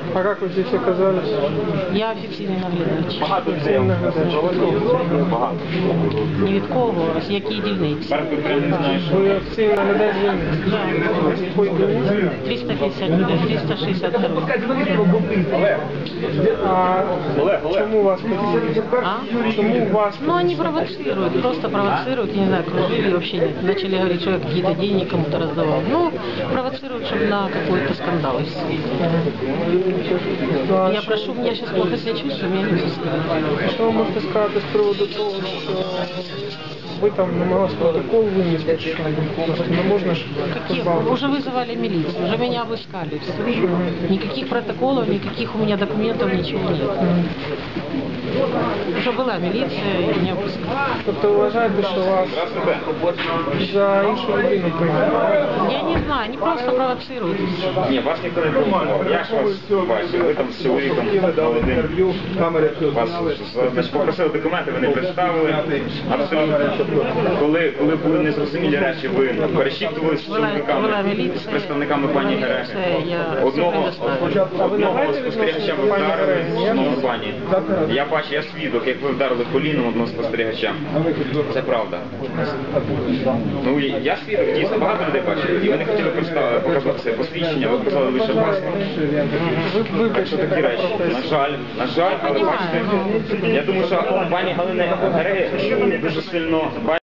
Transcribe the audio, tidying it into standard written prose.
А как вы здесь оказались? Я офіційний наглядач. Офіційний наглядач. Не від кого, а якій дільниці. Ви офіційний наглядач дільниці? Так. З якої дільниці? 362. А чому вас хотіли? А? Чому вас? Ну, они провоцируют, просто провоцируют, я не знаю, кружили вообще нет. Начали говорить, что я какие-то деньги кому-то раздавал. Ну, провоцируют, чтобы на какой-то скандал. Я прошу, меня сейчас плохо себя чувствую, меня не пускают. Що ви можете сказати з приводу того, що ви там намагалися протокол винести? Не можна ж позбавити? Уже вызывали милицию, уже меня обыскали. Все. Никаких протоколов, никаких у меня документов, ничего нет. Уже была милиция и меня обыскали. Тобто ви вважаєте, що вас за іншу людину прийняли? Я не знаю, они просто провоцируют. Ні, вас ніхто не приймав. Я ж вас бачив. Ви там з чоловіком молодим. Вас значить, попросили документи, ви не представили. Абсолютно. Коли були незрозумілі речі, ви перешіптувалися з чоловіками, з представниками пані Гереги. Одного спостерігача ви вдарили, знову пані. Я бачу, я свідок, як ви вдарили коліном одного спостерігача. Це правда. Ну, я свідок, дійсно, багато людей бачили. І ви не хотіли показати це посвідчення, ви показали лише паспорт. Так що такі речі. На жаль, але бачите, я думаю, що пані Галина Гереги дуже сильно